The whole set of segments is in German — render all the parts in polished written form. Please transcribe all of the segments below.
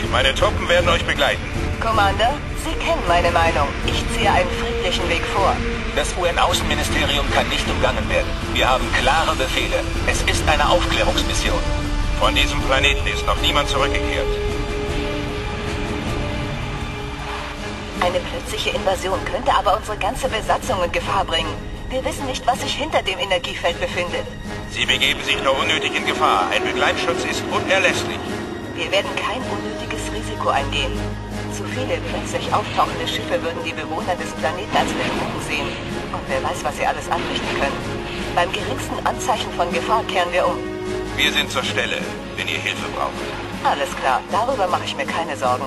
Meine Truppen werden euch begleiten. Commander, Sie kennen meine Meinung. Ich ziehe einen friedlichen Weg vor. Das UN-Außenministerium kann nicht umgangen werden. Wir haben klare Befehle. Es ist eine Aufklärungsmission. Von diesem Planeten ist noch niemand zurückgekehrt. Eine plötzliche Invasion könnte aber unsere ganze Besatzung in Gefahr bringen. Wir wissen nicht, was sich hinter dem Energiefeld befindet. Sie begeben sich nur unnötig in Gefahr. Ein Begleitschutz ist unerlässlich. Wir werden kein unnötiges Risiko eingehen. Zu viele plötzlich auftauchende Schiffe würden die Bewohner des Planeten als Bedrohung sehen. Und wer weiß, was sie alles anrichten können. Beim geringsten Anzeichen von Gefahr kehren wir um. Wir sind zur Stelle, wenn ihr Hilfe braucht. Alles klar, darüber mache ich mir keine Sorgen.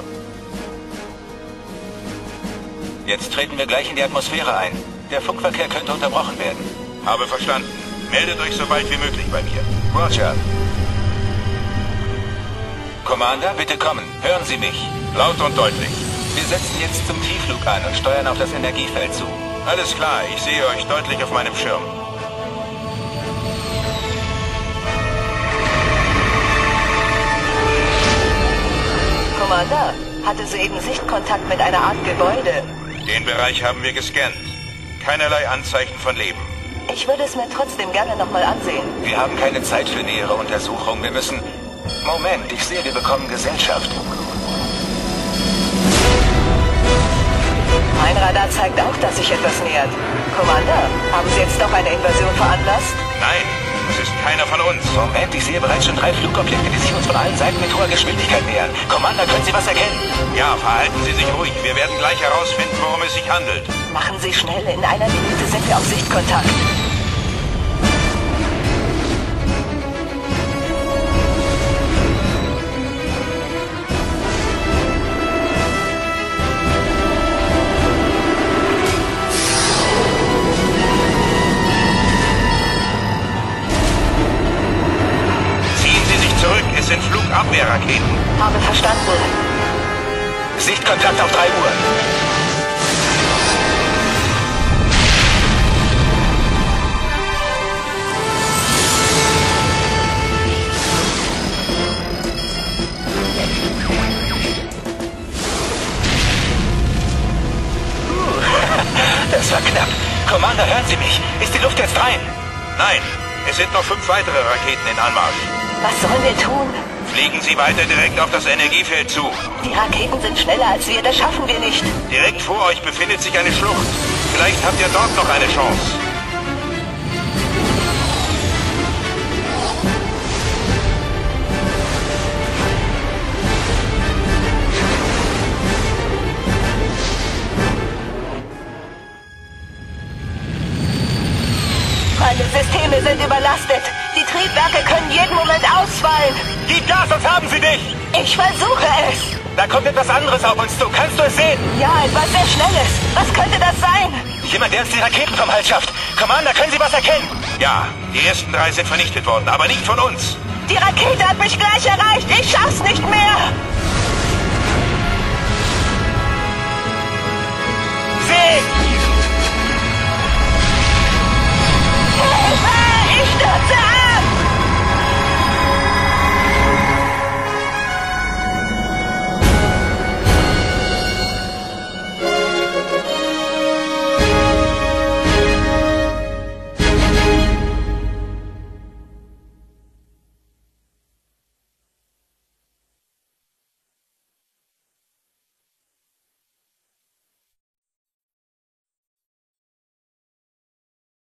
Jetzt treten wir gleich in die Atmosphäre ein. Der Funkverkehr könnte unterbrochen werden. Habe verstanden. Meldet euch so bald wie möglich bei mir. Roger. Commander, bitte kommen. Hören Sie mich. Laut und deutlich. Wir setzen jetzt zum Tiefflug an und steuern auf das Energiefeld zu. Alles klar, ich sehe euch deutlich auf meinem Schirm. Commander, hatte soeben Sichtkontakt mit einer Art Gebäude. Den Bereich haben wir gescannt. Keinerlei Anzeichen von Leben. Ich würde es mir trotzdem gerne nochmal ansehen. Wir haben keine Zeit für nähere Untersuchung. Wir müssen... Moment, ich sehe, wir bekommen Gesellschaft. Mein Radar zeigt auch, dass sich etwas nähert. Commander, haben Sie jetzt doch eine Invasion veranlasst? Nein, es ist keiner von uns. Moment, ich sehe bereits schon 3 Flugobjekte, die sich uns von allen Seiten mit hoher Geschwindigkeit nähern. Commander, können Sie was erkennen? Ja, verhalten Sie sich ruhig. Wir werden gleich herausfinden, worum es sich handelt. Machen Sie schnell, in einer Minute sind wir auf Sichtkontakt. Es sind Flugabwehrraketen. Habe verstanden. Sichtkontakt auf 3 Uhr. Das war knapp. Commander, hören Sie mich. Ist die Luft jetzt rein? Nein, es sind noch 5 weitere Raketen in Anmarsch. Was sollen wir tun? Fliegen Sie weiter direkt auf das Energiefeld zu. Die Raketen sind schneller als wir, das schaffen wir nicht. Direkt vor euch befindet sich eine Schlucht. Vielleicht habt ihr dort noch eine Chance. Meine Systeme sind überlastet. Die Triebwerke können jeden Moment ausfallen. Gib Gas, sonst haben sie dich! Ich versuche es. Da kommt etwas anderes auf uns zu. Kannst du es sehen? Ja, etwas sehr Schnelles. Was könnte das sein? Jemand, der uns die Raketen vom Hals schafft. Commander, können Sie was erkennen? Ja, die ersten 3 sind vernichtet worden, aber nicht von uns. Die Rakete hat mich gleich erreicht. Ich schaff's nicht mehr.